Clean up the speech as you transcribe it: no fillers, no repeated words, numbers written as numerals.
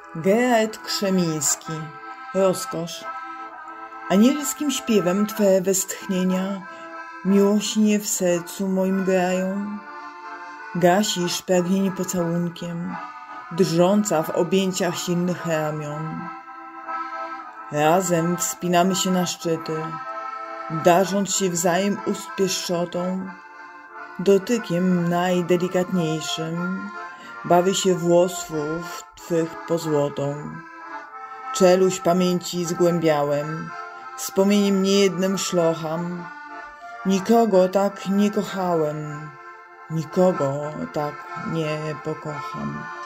Gerald Krzemiński. Rozkosz. Anielskim śpiewem Twe westchnienia miłośnie w sercu moim grają. Gasisz pragnienie pocałunkiem, drżąca w objęciach silnych ramion. Razem wspinamy się na szczyty, darząc się wzajem ust pieszczotą. Dotykiem najdelikatniejszym bawi się włosów Twych pozłotą. Czeluść pamięci zgłębiałem, wspomnieniem niejednym szlocham. Nikogo tak nie kochałem, nikogo tak nie pokocham.